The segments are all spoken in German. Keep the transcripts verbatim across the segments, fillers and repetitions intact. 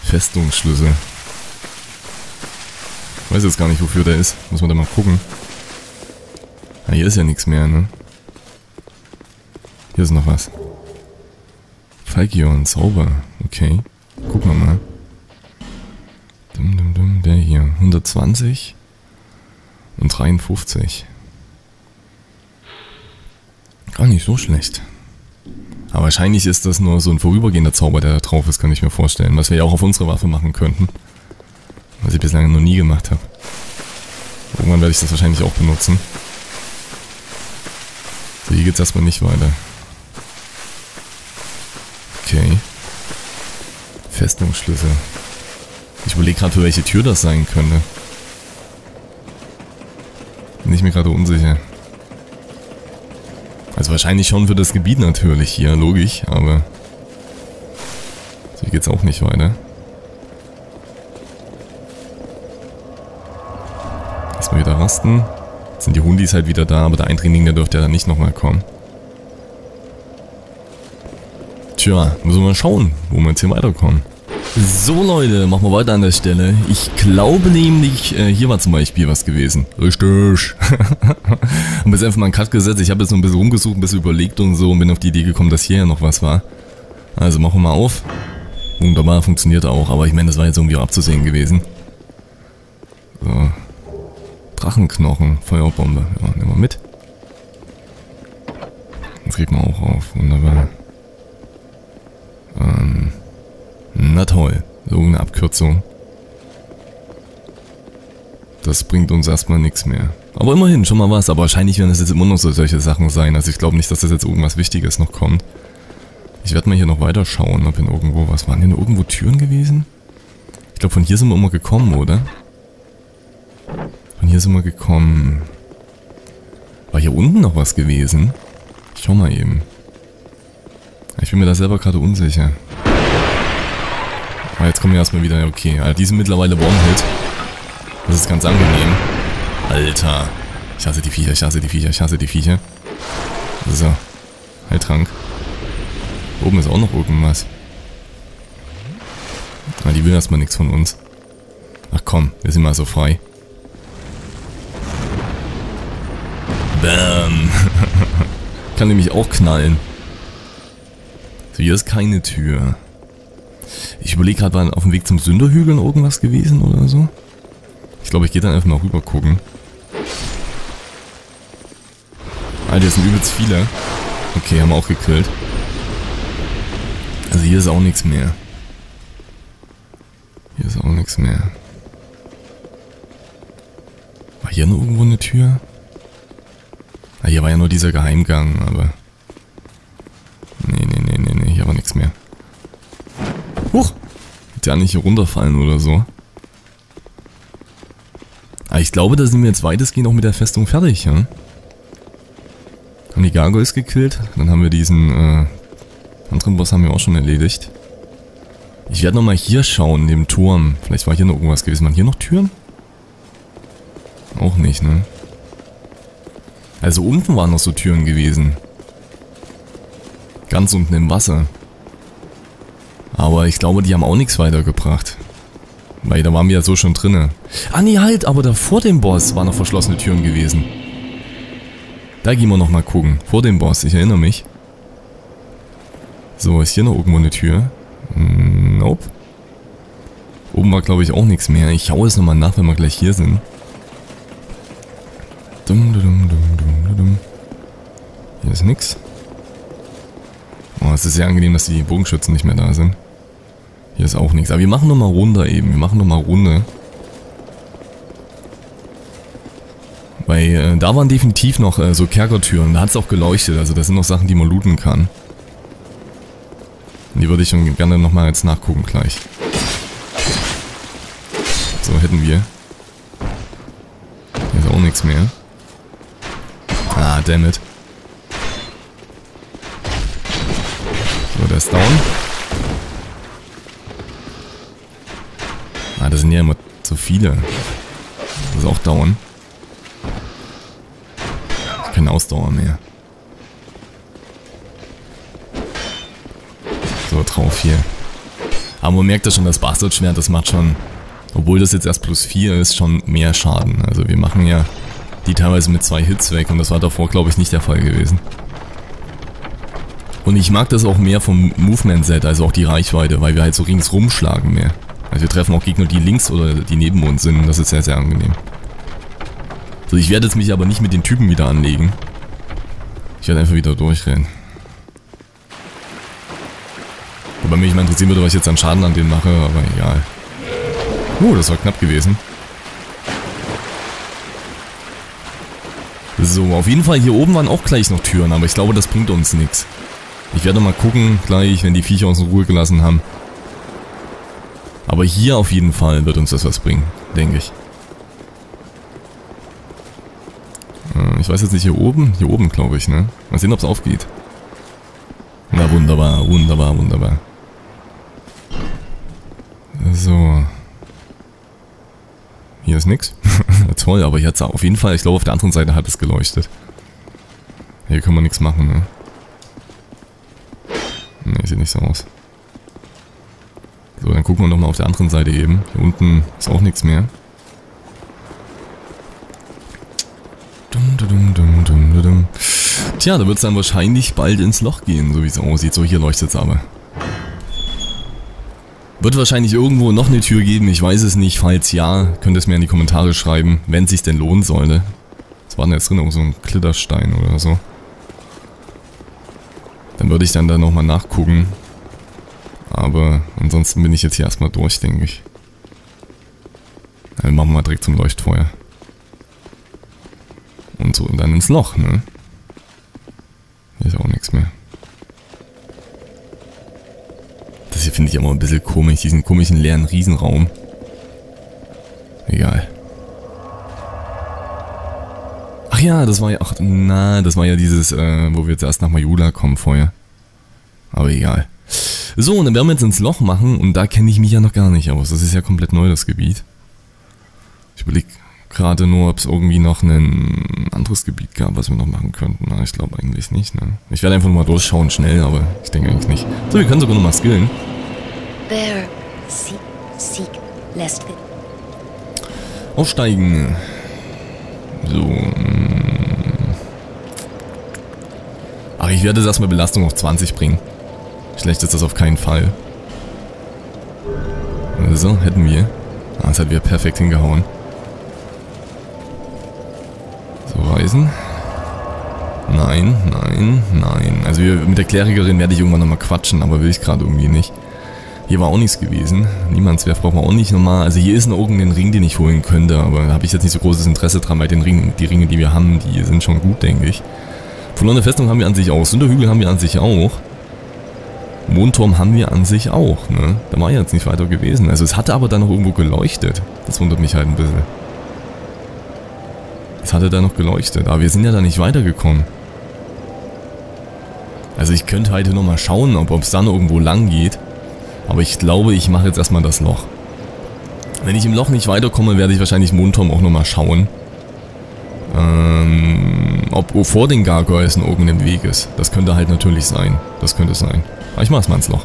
Festungsschlüssel. Ich weiß jetzt gar nicht, wofür der ist. Muss man da mal gucken. Ah, hier ist ja nichts mehr, ne? Hier ist noch was. Falkion, Zauber. Okay. Gucken wir mal. Dum, dum, dum. Der hier. hundertzwanzig. Und dreiundfünfzig. Gar nicht so schlecht. Aber wahrscheinlich ist das nur so ein vorübergehender Zauber, der da drauf ist, kann ich mir vorstellen. Was wir ja auch auf unsere Waffe machen könnten. Was ich bislang noch nie gemacht habe. Irgendwann werde ich das wahrscheinlich auch benutzen. So, hier geht's erstmal nicht weiter. Okay. Festungsschlüssel. Ich überlege gerade, für welche Tür das sein könnte. Bin ich mir gerade unsicher. Also wahrscheinlich schon für das Gebiet natürlich hier, logisch, aber... So, hier geht's auch nicht weiter. Erstmal wieder rasten. Jetzt sind die Hundis halt wieder da, aber der Eindringling, der dürfte ja dann nicht nochmal kommen. Tja, müssen wir mal schauen, wo wir jetzt hier weiterkommen. So Leute, machen wir weiter an der Stelle. Ich glaube nämlich, äh, hier war zum Beispiel was gewesen. Richtig. Haben jetzt einfach mal einen Cut gesetzt. Ich habe jetzt noch ein bisschen rumgesucht, ein bisschen überlegt und so und bin auf die Idee gekommen, dass hier ja noch was war. Also machen wir mal auf. Wunderbar, funktioniert auch, aber ich meine, das war jetzt irgendwie auch abzusehen gewesen. So. Drachenknochen, Feuerbombe. Ja, nehmen wir mit. Das kriegt man auch auf. Wunderbar. Ähm... Na toll, so eine Abkürzung. Das bringt uns erstmal nichts mehr. Aber immerhin, schon mal was. Aber wahrscheinlich werden das jetzt immer noch so solche Sachen sein. Also ich glaube nicht, dass das jetzt irgendwas Wichtiges noch kommt. Ich werde mal hier noch weiter schauen, ob hier irgendwo was waren. Hier irgendwo Türen gewesen? Ich glaube, von hier sind wir immer gekommen, oder? Von hier sind wir gekommen. War hier unten noch was gewesen? Ich schau mal eben. Ich bin mir da selber gerade unsicher. Aber jetzt kommen wir erstmal wieder, okay. Also die sind mittlerweile One-Hit. Das ist ganz angenehm. Alter. Ich hasse die Viecher, ich hasse die Viecher, ich hasse die Viecher. So. Heiltrank. Oben ist auch noch irgendwas. Ah, die will erstmal nichts von uns. Ach komm, wir sind mal so frei. Bam. Kann nämlich auch knallen. So, hier ist keine Tür. Ich überlege gerade, war auf dem Weg zum Sünderhügeln irgendwas gewesen oder so? Ich glaube, ich gehe dann einfach mal rüber gucken. Alter, hier sind übelst viele. Okay, haben wir auch gekillt. Also hier ist auch nichts mehr. Hier ist auch nichts mehr. War hier noch irgendwo eine Tür? Ah, hier war ja nur dieser Geheimgang, aber... Nee, nee, nee, nee, nee, hier war nichts mehr. Huch! Wird ja nicht hier runterfallen oder so. Aber ich glaube, da sind wir jetzt weitestgehend auch mit der Festung fertig, ja? Haben die Gargoyles gekillt. Dann haben wir diesen, äh... anderen Boss haben wir auch schon erledigt. Ich werde nochmal hier schauen, in dem Turm. Vielleicht war hier noch irgendwas gewesen. Waren hier noch Türen? Auch nicht, ne? Also unten waren noch so Türen gewesen. Ganz unten im Wasser. Aber ich glaube, die haben auch nichts weitergebracht. Weil da waren wir ja so schon drinne. Ah nee, halt, aber da vor dem Boss waren noch verschlossene Türen gewesen. Da gehen wir nochmal gucken. Vor dem Boss, ich erinnere mich. So, ist hier noch irgendwo eine Tür? Nope. Oben war, glaube ich, auch nichts mehr. Ich schaue es nochmal nach, wenn wir gleich hier sind. Dum, dum, dum, dum, dum. Hier ist nix. Oh, es ist sehr angenehm, dass die Bogenschützen nicht mehr da sind. Hier ist auch nichts. Aber wir machen nochmal runter eben. Wir machen nochmal Runde. Weil äh, da waren definitiv noch äh, so Kerkertüren. Da hat es auch geleuchtet. Also das sind noch Sachen, die man looten kann. Und die würde ich schon gerne nochmal jetzt nachgucken gleich. So, hätten wir. Hier ist auch nichts mehr. Ah, dammit. So, der ist down. Ah, das sind ja immer zu viele. Das ist auch down. Keine Ausdauer mehr. So, drauf hier. Aber man merkt ja schon, das Bastardschwert, das macht schon, obwohl das jetzt erst plus vier ist, schon mehr Schaden. Also wir machen ja die teilweise mit zwei Hits weg und das war davor, glaube ich, nicht der Fall gewesen. Und ich mag das auch mehr vom Movement-Set, also auch die Reichweite, weil wir halt so ringsrum schlagen mehr. Also wir treffen auch Gegner, die links oder die neben uns sind, das ist sehr, sehr angenehm. So, ich werde jetzt mich aber nicht mit den Typen wieder anlegen. Ich werde einfach wieder durchrennen. Wobei mich mal interessieren würde, was ich jetzt an Schaden an denen mache, aber egal. Uh, das war knapp gewesen. So, auf jeden Fall hier oben waren auch gleich noch Türen, aber ich glaube, das bringt uns nichts. Ich werde mal gucken, gleich, wenn die Viecher uns in Ruhe gelassen haben. Aber hier auf jeden Fall wird uns das was bringen, denke ich. Äh, ich weiß jetzt nicht, hier oben? Hier oben, glaube ich, ne? Mal sehen, ob es aufgeht. Na, wunderbar, wunderbar, wunderbar. So. Hier ist nix. Toll, aber hier hat es auf jeden Fall, ich glaube, auf der anderen Seite hat es geleuchtet. Hier können wir nichts machen, ne? Ne, sieht nicht so aus. So, dann gucken wir nochmal auf der anderen Seite eben. Hier unten ist auch nichts mehr. Dum, dum, dum, dum, dum. Tja, da wird es dann wahrscheinlich bald ins Loch gehen, so wie es aussieht. So, hier leuchtet es aber. Wird wahrscheinlich irgendwo noch eine Tür geben, ich weiß es nicht. Falls ja, könnt ihr es mir in die Kommentare schreiben, wenn es sich denn lohnen sollte. Was war denn jetzt drin? So ein Klitterstein oder so. Dann würde ich dann da nochmal nachgucken. Aber ansonsten bin ich jetzt hier erstmal durch, denke ich. Dann machen wir mal direkt zum Leuchtfeuer. Und so dann ins Loch, ne? Hier ist auch nichts mehr. Das hier finde ich immer ein bisschen komisch, diesen komischen leeren Riesenraum. Egal. Ach ja, das war ja, ach na, das war ja dieses, äh, wo wir jetzt erst nach Majula kommen vorher. Aber egal. So, und dann werden wir jetzt ins Loch machen und da kenne ich mich ja noch gar nicht aus. Das ist ja komplett neu, das Gebiet. Ich überlege gerade nur, ob es irgendwie noch ein anderes Gebiet gab, was wir noch machen könnten. Na, ich glaube eigentlich nicht, ne? Ich werde einfach nur mal durchschauen, schnell, aber ich denke eigentlich nicht. So, wir können sogar noch mal skillen. Aufsteigen. So. Ach, ich werde das erstmal Belastung auf zwanzig bringen. Schlecht ist das auf keinen Fall. So, hätten wir. Ah, das hat wieder perfekt hingehauen. So, reisen. Nein, nein, nein. Also wir, mit der Klerikerin werde ich irgendwann nochmal quatschen, aber will ich gerade irgendwie nicht. Hier war auch nichts gewesen. Niemandswerf brauchen wir auch nicht nochmal. Also hier ist noch irgendein Ring, den ich holen könnte, aber da habe ich jetzt nicht so großes Interesse dran, weil den Ringen, die Ringe, die wir haben, die sind schon gut, denke ich. Verlorene Festung haben wir an sich auch. Sünderhügel haben wir an sich auch. Mondturm haben wir an sich auch, ne? Da war ja jetzt nicht weiter gewesen. Also es hatte aber dann noch irgendwo geleuchtet. Das wundert mich halt ein bisschen. Es hatte da noch geleuchtet, aber wir sind ja da nicht weitergekommen. Also ich könnte heute nochmal schauen, ob es dann irgendwo lang geht. Aber ich glaube, ich mache jetzt erstmal das Loch. Wenn ich im Loch nicht weiterkomme, werde ich wahrscheinlich Mondturm auch nochmal schauen. Ähm, ob vor den Gargoyles noch irgendein Weg ist. Das könnte halt natürlich sein. Das könnte sein. Aber ich mach's mal ins Loch.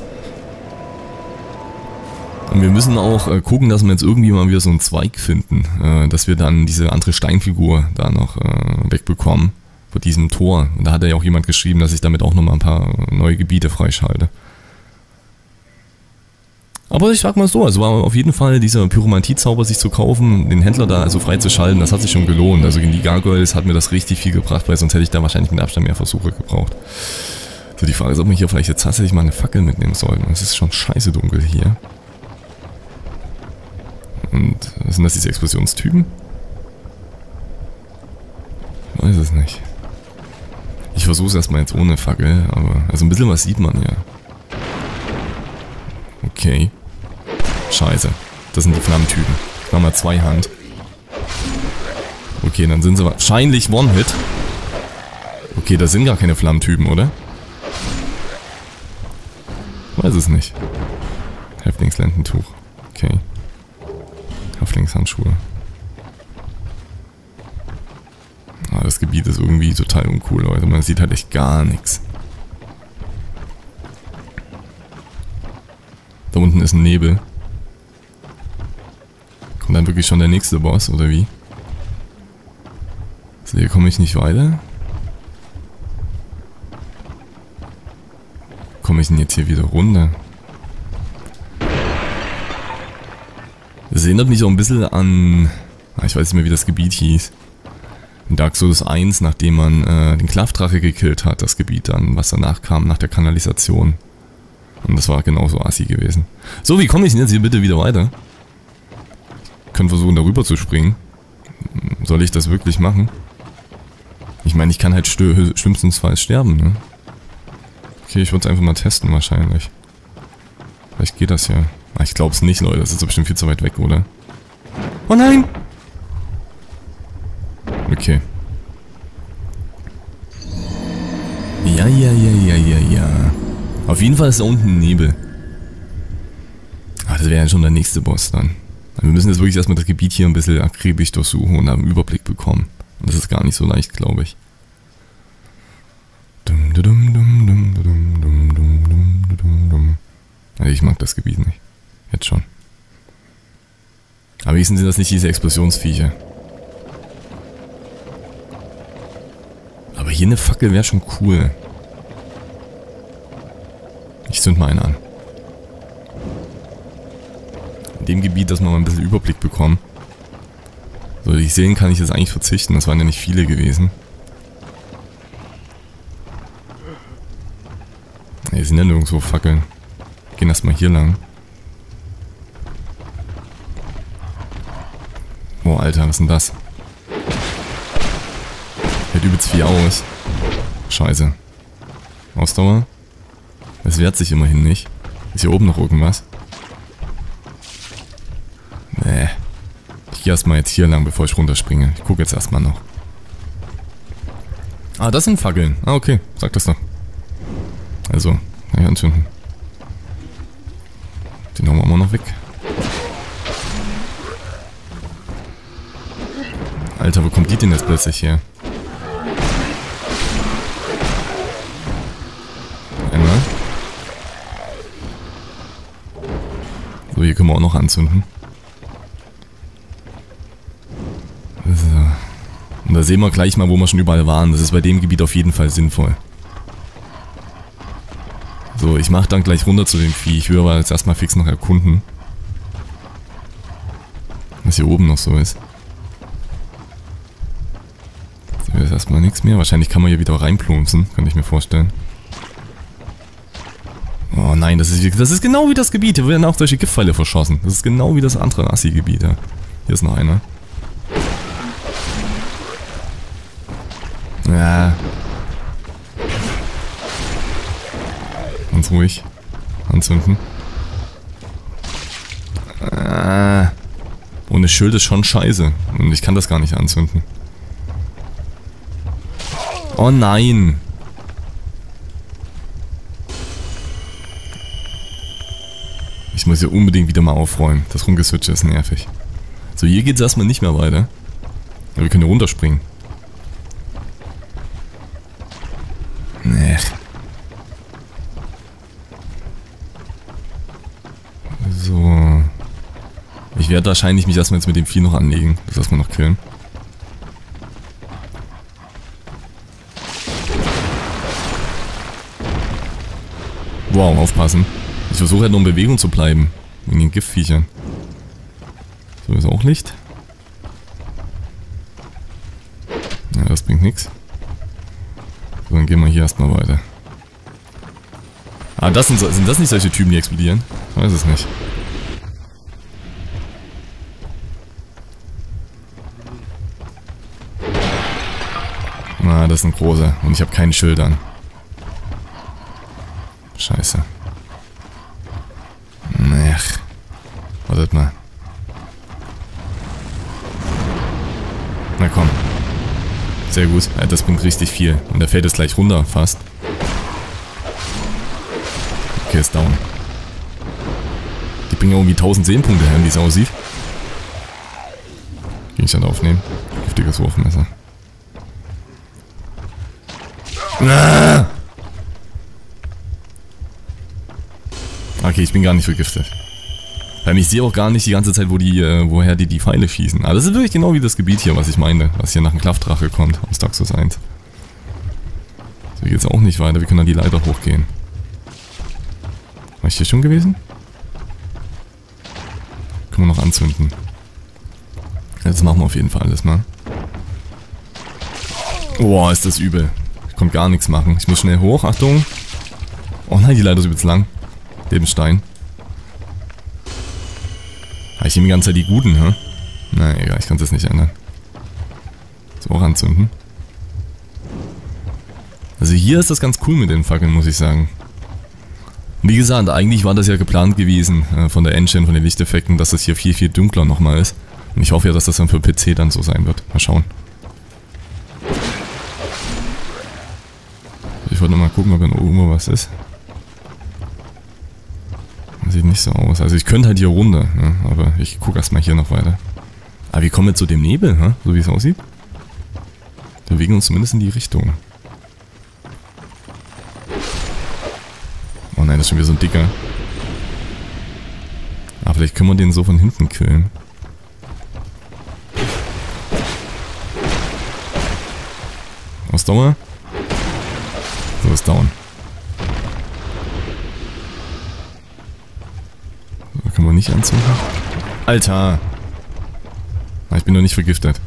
Und wir müssen auch äh, gucken, dass wir jetzt irgendwie mal wieder so einen Zweig finden. Äh, dass wir dann diese andere Steinfigur da noch äh, wegbekommen. Vor diesem Tor. Und da hat ja auch jemand geschrieben, dass ich damit auch nochmal ein paar neue Gebiete freischalte. Aber ich sag mal so, also war auf jeden Fall dieser Pyromantie-Zauber sich zu kaufen, den Händler da also freizuschalten, das hat sich schon gelohnt. Also gegen die Gargoyles hat mir das richtig viel gebracht, weil sonst hätte ich da wahrscheinlich mit Abstand mehr Versuche gebraucht. So, die Frage ist, ob wir hier vielleicht jetzt tatsächlich mal eine Fackel mitnehmen sollten. Es ist schon scheiße dunkel hier. Und was sind das, diese Explosionstypen? Ich weiß es nicht. Ich versuche es erstmal jetzt ohne Fackel, aber also ein bisschen was sieht man ja. Okay. Scheiße. Das sind die Flammentypen. Ich mach mal zwei Hand. Okay, dann sind sie wahrscheinlich One-Hit. Okay, das sind gar keine Flammentypen, oder? Ich weiß es nicht. Häftlingslendentuch. Okay. Häftlingshandschuhe. Ah, das Gebiet ist irgendwie total uncool, Leute. Man sieht halt echt gar nichts. Da unten ist ein Nebel. Kommt dann wirklich schon der nächste Boss, oder wie? So, hier komme ich nicht weiter. Komme ich denn jetzt hier wieder runter? Das erinnert mich auch ein bisschen an... Ich weiß nicht mehr, wie das Gebiet hieß. In Dark Souls eins, nachdem man äh, den Klaffdrache gekillt hat, das Gebiet dann, was danach kam, nach der Kanalisation. Und das war genauso assi gewesen. So, wie komme ich denn jetzt hier bitte wieder weiter? Ich kann versuchen, darüber zu springen. Soll ich das wirklich machen? Ich meine, ich kann halt schlimmstenfalls sterben, ne? Okay, ich würde es einfach mal testen wahrscheinlich. Vielleicht geht das ja. Ah, ich glaube es nicht, Leute. Das ist doch bestimmt viel zu weit weg, oder? Oh nein! Okay. Ja, ja, ja, ja, ja, ja. Auf jeden Fall ist da unten Nebel. Ah, das wäre ja schon der nächste Boss dann. Wir müssen jetzt wirklich erstmal das Gebiet hier ein bisschen akribisch durchsuchen und einen Überblick bekommen. Und das ist gar nicht so leicht, glaube ich. Also ich mag das Gebiet nicht. Jetzt schon. Aber wenigstens sind das nicht diese Explosionsviecher. Aber hier eine Fackel wäre schon cool. Ich zünd mal einen an. In dem Gebiet, dass wir mal ein bisschen Überblick bekommen. So, wie ich sehen kann ich jetzt eigentlich verzichten. Das waren ja nicht viele gewesen. Hier sind ja nirgendwo Fackeln. Gehen erstmal hier lang. Boah, Alter, was ist denn das? Hält übelst viel aus. Scheiße. Ausdauer? Es wehrt sich immerhin nicht. Ist hier oben noch irgendwas? Nee. Ich gehe erstmal jetzt hier lang, bevor ich runterspringe. Ich gucke jetzt erstmal noch. Ah, das sind Fackeln. Ah, okay. Sag das doch. Also, naja, anzünden. Den hauen wir mal noch weg. Alter, wo kommt die denn jetzt plötzlich her? Einmal. So, hier können wir auch noch anzünden. So. Und da sehen wir gleich mal, wo wir schon überall waren. Das ist bei dem Gebiet auf jeden Fall sinnvoll. So, ich mach dann gleich runter zu dem Vieh. Ich will aber jetzt erstmal fix noch erkunden. Was hier oben noch so ist. So, hier ist erstmal nichts mehr. Wahrscheinlich kann man hier wieder reinplumpsen, kann ich mir vorstellen. Oh nein, das ist, das ist genau wie das Gebiet. Hier werden auch solche Giftpfeile verschossen. Das ist genau wie das andere Assi-Gebiet. Ja. Hier ist noch einer. Ja. Ganz ruhig. Anzünden. Ah. Ohne Schild ist schon scheiße. Und ich kann das gar nicht anzünden. Oh nein. Ich muss hier unbedingt wieder mal aufräumen. Das Rumgeswitche ist nervig. So, hier geht es erstmal nicht mehr weiter. Aber wir können hier runterspringen. Nee. So. Ich werde wahrscheinlich mich erstmal jetzt mit dem Vieh noch anlegen. Das erstmal noch killen. Wow, aufpassen. Ich versuche halt noch in Bewegung zu bleiben. Wegen den Giftviechern. So, ist auch Licht. Ja, das bringt nichts. So, dann gehen wir hier erstmal weiter. Ah, das sind, sind das nicht solche Typen, die explodieren? Ich weiß es nicht. Ah, das ist ein großer. Und ich habe keinen Schild an. Scheiße. Ach. Wartet mal. Na komm. Sehr gut. Das bringt richtig viel. Und der fällt jetzt gleich runter, fast. Okay, ist down. Die bringen irgendwie tausend Seelenpunkte her, wie es aussieht. Gegenstand aufnehmen. Giftiges Wurfmesser. Ah! Okay, ich bin gar nicht vergiftet. Weil ich sehe auch gar nicht die ganze Zeit, wo die, äh, woher die die Pfeile schießen. Aber das ist wirklich genau wie das Gebiet hier, was ich meine. Was hier nach dem Klaffdrache kommt, aus Dark Souls eins. So geht's auch nicht weiter. Wir können dann die Leiter hochgehen. War ich hier schon gewesen? Können wir noch anzünden. Jetzt machen wir auf jeden Fall alles mal. Boah, ist das übel. Ich konnte gar nichts machen. Ich muss schnell hoch. Achtung. Oh nein, die Leiter ist übelst lang. Lebensstein. Ah, ich nehme die ganze Zeit die guten, hä? Na egal, ich kann das nicht ändern. So, auch anzünden. Also hier ist das ganz cool mit den Fackeln, muss ich sagen. Wie gesagt, eigentlich war das ja geplant gewesen äh, von der Engine, von den Lichteffekten, dass das hier viel, viel dunkler nochmal ist. Und ich hoffe ja, dass das dann für P C dann so sein wird. Mal schauen. Ich wollte noch mal gucken, ob hier irgendwo was ist. Das sieht nicht so aus. Also ich könnte halt hier runter, ne? Aber ich gucke erstmal hier noch weiter. Aber wir kommen jetzt zu dem Nebel, ne? So wie es aussieht. Wir bewegen uns zumindest in die Richtung. Oh nein, das ist schon wieder so ein dicker. Aber vielleicht können wir den so von hinten killen. Ausdauer. So ist down. So, können wir nicht anzünden. Alter! Ah, ich bin noch nicht vergiftet.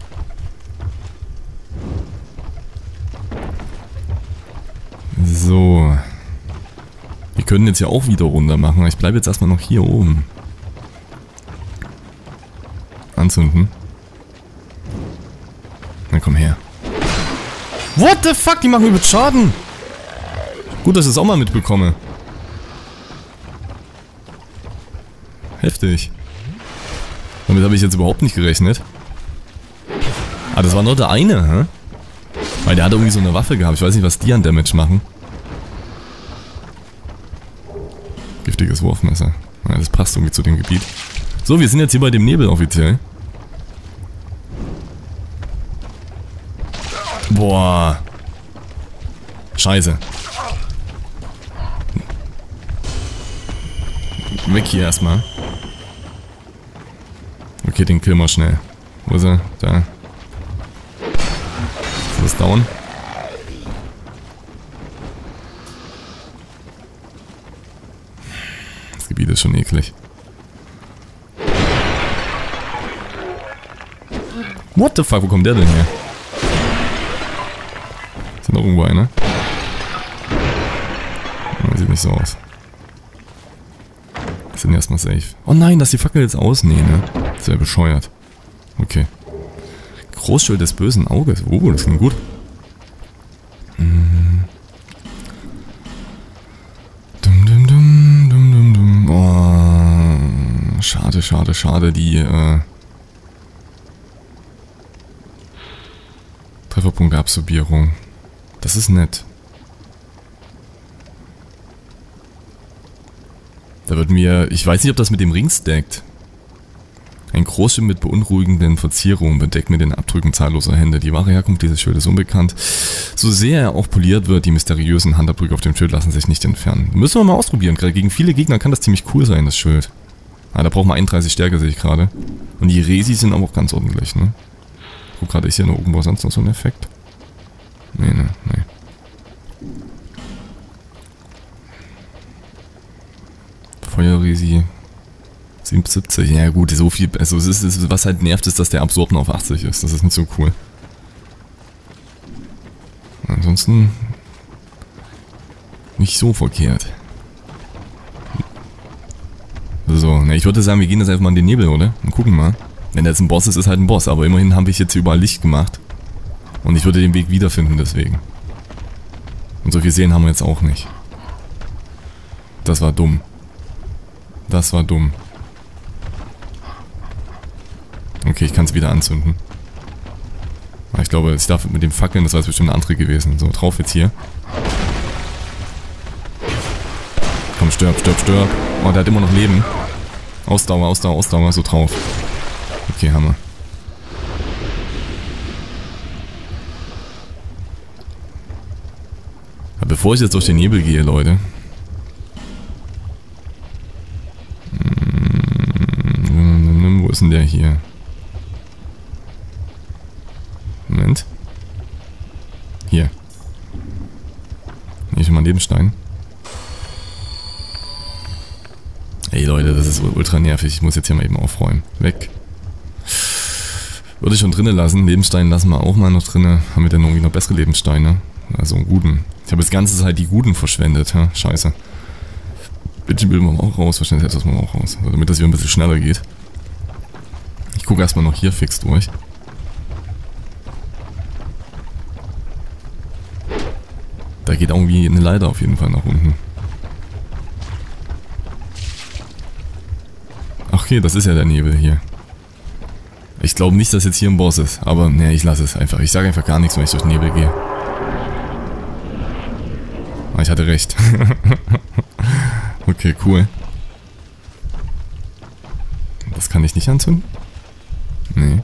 So. Wir können jetzt ja auch wieder runter machen, aber ich bleibe jetzt erstmal noch hier oben. Anzünden. Na komm her. What the fuck, die machen übelst Schaden! Gut, dass ich das auch mal mitbekomme. Heftig. Damit habe ich jetzt überhaupt nicht gerechnet. Ah, das war nur der eine, hä? Weil der hat irgendwie so eine Waffe gehabt. Ich weiß nicht, was die an Damage machen. Giftiges Wurfmesser. Ja, das passt irgendwie zu dem Gebiet. So, wir sind jetzt hier bei dem Nebel offiziell. Boah. Scheiße. Weg hier erstmal. Okay, den killen wir schnell. Wo ist er? Da. So, ist down. Das Gebiet ist schon eklig. What the fuck, wo kommt der denn her? Ist da noch irgendwo einer? Oh, sieht nicht so aus. Sind erstmal safe. Oh nein, dass die Fackel jetzt aus? Nee, ne? Das wäre bescheuert. Okay. Großschild des bösen Auges. Oh, das klingt gut. Mm. Dum, dum, dum, dum, dum, dum. Oh, schade, schade, schade. Die äh, Trefferpunktabsorbierung. Das ist nett. Da wird mir, ich weiß nicht, ob das mit dem Ring stackt. Ein Großschild mit beunruhigenden Verzierungen bedeckt mit den Abdrücken zahlloser Hände. Die wahre Herkunft dieses Schildes ist unbekannt. So sehr er auch poliert wird, die mysteriösen Handabdrücke auf dem Schild lassen sich nicht entfernen. Müssen wir mal ausprobieren. Gerade gegen viele Gegner kann das ziemlich cool sein, das Schild. Ah, da braucht man einunddreißig Stärke, sehe ich gerade. Und die Resi sind aber auch ganz ordentlich, ne? Guck gerade, ist hier noch irgendwo sonst noch so ein Effekt? Nee, ne, nee. Feuerresi siebenundsiebzig, ja gut, so viel, also es ist, was halt nervt ist, dass der Absorb nur auf achtzig ist, das ist nicht so cool. Ansonsten nicht so verkehrt. So, ne, ich würde sagen, wir gehen jetzt einfach mal in den Nebel, oder? Und gucken mal. Wenn jetzt ein Boss ist, ist halt ein Boss, aber immerhin habe ich jetzt überall Licht gemacht. Und ich würde den Weg wiederfinden deswegen. Und so viel sehen haben wir jetzt auch nicht. Das war dumm. Das war dumm. Okay, ich kann es wieder anzünden. Aber ich glaube, ich darf mit dem Fackeln, das war jetzt bestimmt eine andere gewesen. So, drauf jetzt hier. Komm, stirb, stirb, stirb. Oh, der hat immer noch Leben. Ausdauer, Ausdauer, Ausdauer, so drauf. Okay, Hammer. Aber bevor ich jetzt durch den Nebel gehe, Leute, denn der hier? Moment. Hier. Hier ist schon mal ein Nebenstein. Ey Leute, das ist ultra nervig. Ich muss jetzt hier mal eben aufräumen. Weg. Würde ich schon drinnen lassen. Nebenstein lassen wir auch mal noch drinnen. Haben wir denn irgendwie noch bessere Nebensteine? Also einen guten. Ich habe das ganze Zeit die guten verschwendet. Ja? Scheiße. Bitte bilden wir auch raus. Wahrscheinlich setzt das mal auch raus. Also damit das wieder ein bisschen schneller geht. Ich gucke erstmal noch hier fix durch. Da geht irgendwie eine Leiter auf jeden Fall nach unten. Ach okay, das ist ja der Nebel hier. Ich glaube nicht, dass jetzt hier ein Boss ist. Aber ne, ich lasse es einfach. Ich sage einfach gar nichts, wenn ich durch den Nebel gehe. Ah, ich hatte recht. Okay, cool. Das kann ich nicht anzünden? Nee.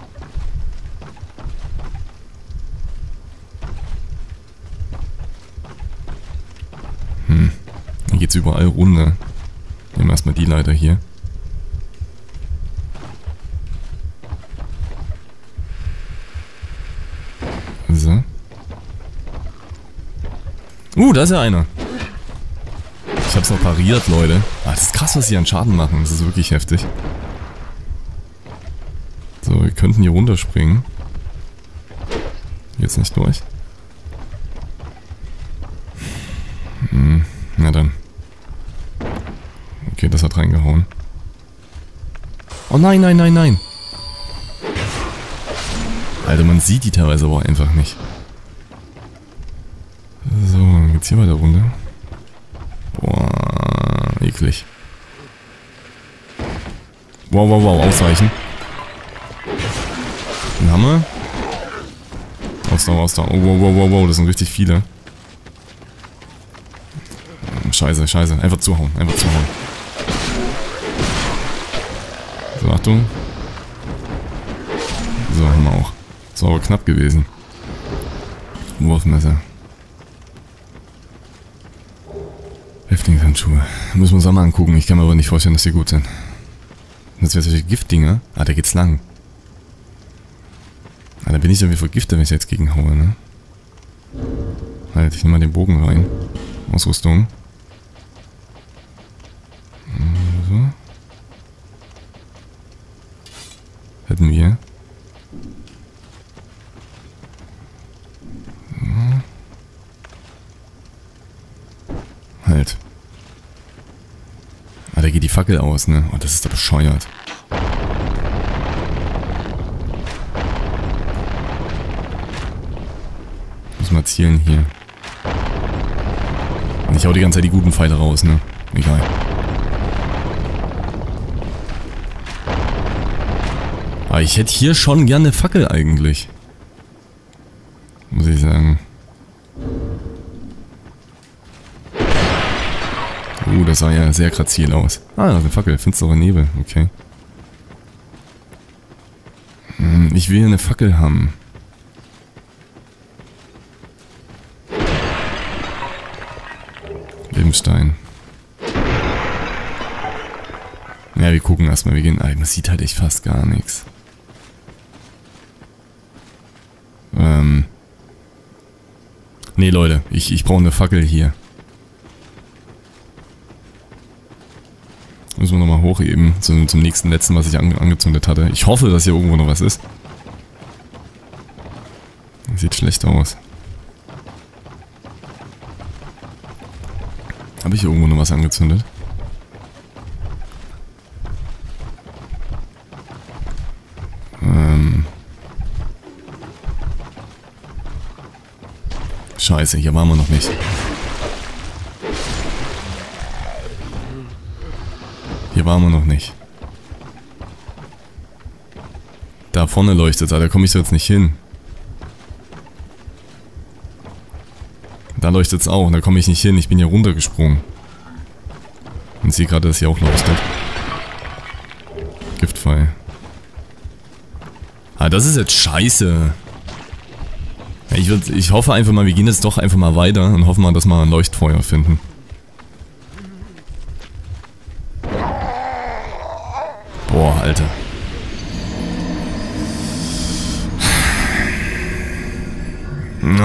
Hm. Hier geht's überall runter. Nehmen wir erstmal die Leiter hier. So. Uh, da ist ja einer. Ich hab's noch pariert, Leute. Ah, das ist krass, was sie an Schaden machen. Das ist wirklich heftig. So, wir könnten hier runterspringen. Jetzt nicht durch. Hm, na dann. Okay, das hat reingehauen. Oh nein, nein, nein, nein. Alter, man sieht die teilweise aber einfach nicht. So, dann geht's hier weiter runter. Boah, eklig. Wow, wow, wow, ausweichen. Den haben wir. Ausdauer, Ausdauer. Oh, wow, wow, wow, wow, das sind richtig viele. Scheiße, scheiße. Einfach zuhauen, einfach zuhauen. So, Achtung. So, haben wir auch. Das war aber knapp gewesen. Wurfmesser. Häftlingshandschuhe. Müssen wir uns auch mal angucken. Ich kann mir aber nicht vorstellen, dass die gut sind. Das wäre solche Giftdinger. Ah, da geht's lang. Ah, da bin ich ja wie vergiftet, wenn ich jetzt gegenhaue, ne? Halt, ich nehme mal den Bogen rein. Ausrüstung. So. Hätten wir. So. Halt. Ah, da geht die Fackel aus, ne? Oh, das ist doch bescheuert. Muss mal zielen hier. Und ich hau die ganze Zeit die guten Pfeile raus, ne? Egal. Aber ich hätte hier schon gerne eine Fackel eigentlich. Muss ich sagen. Uh, das sah ja sehr grazil aus. Ah, eine Fackel. Finsterer Nebel. Okay. Hm, ich will hier eine Fackel haben. Lebenstein. Ja, wir gucken erstmal. Wir gehen. Ah, man sieht halt echt fast gar nichts. Ähm. Nee, Leute. Ich, ich brauche eine Fackel hier. Müssen wir nochmal hochheben. Zum, zum nächsten letzten, was ich an, angezündet hatte. Ich hoffe, dass hier irgendwo noch was ist. Sieht schlecht aus. Habe ich hier irgendwo noch was angezündet? Ähm. Scheiße, hier waren wir noch nicht. Hier waren wir noch nicht. Da vorne leuchtet es, da komme ich so jetzt nicht hin. Da leuchtet es auch, da komme ich nicht hin, ich bin hier runtergesprungen. Und sehe gerade, dass hier auch leuchtet. Giftpfeil. Ah, das ist jetzt scheiße. Ich, würd, ich hoffe einfach mal, wir gehen jetzt doch einfach mal weiter und hoffen mal, dass wir ein Leuchtfeuer finden. Boah, Alter.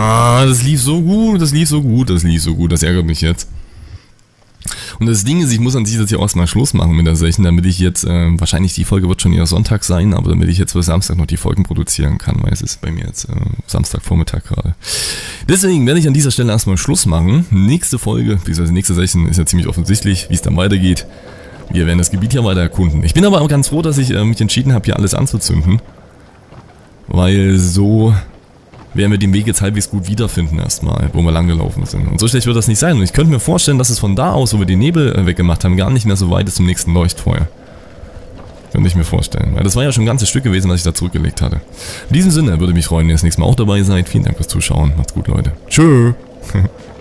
Ah, das lief so gut, das lief so gut, das lief so gut, das ärgert mich jetzt. Und das Ding ist, ich muss an sich jetzt hier erstmal Schluss machen mit der Session, damit ich jetzt, äh, wahrscheinlich die Folge wird schon eher Sonntag sein, aber damit ich jetzt bis Samstag noch die Folgen produzieren kann, weil es ist bei mir jetzt äh, Samstagvormittag gerade. Deswegen werde ich an dieser Stelle erstmal Schluss machen. Nächste Folge, beziehungsweise nächste Session ist ja ziemlich offensichtlich, wie es dann weitergeht. Wir werden das Gebiet hier weiter erkunden. Ich bin aber auch ganz froh, dass ich äh, mich entschieden habe, hier alles anzuzünden. Weil so werden wir den Weg jetzt halbwegs gut wiederfinden erstmal, wo wir lang gelaufen sind. Und so schlecht wird das nicht sein. Und ich könnte mir vorstellen, dass es von da aus, wo wir den Nebel äh, weggemacht haben, gar nicht mehr so weit ist zum nächsten Leuchtfeuer. Könnte ich mir vorstellen. Weil das war ja schon ein ganzes Stück gewesen, was ich da zurückgelegt hatte. In diesem Sinne würde mich freuen, wenn ihr das nächste Mal auch dabei seid. Vielen Dank fürs Zuschauen. Macht's gut, Leute. Tschö.